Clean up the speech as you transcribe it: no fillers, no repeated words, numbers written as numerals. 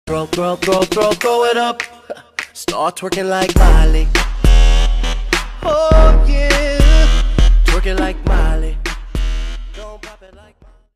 Throw it up. Start twerking like Miley. Oh yeah, twerking like Miley. Don't pop it like Miley.